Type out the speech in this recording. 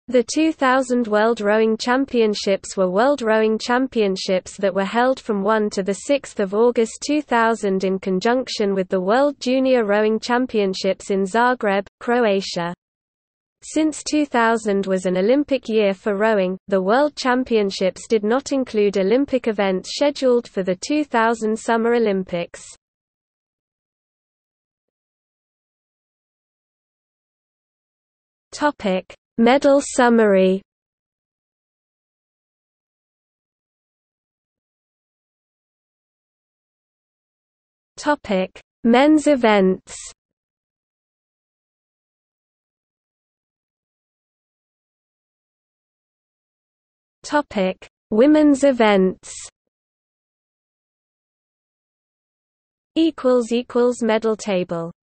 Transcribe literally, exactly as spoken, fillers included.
The two thousand World Rowing Championships were World Rowing Championships that were held from the first to the sixth of August two thousand in conjunction with the World Junior Rowing Championships in Zagreb, Croatia. Since two thousand was an Olympic year for rowing, the World Championships did not include Olympic events scheduled for the two thousand Summer Olympics. Topic: Medal summary. Topic: Men's events. Topic: Women's events. Equals equals medal table.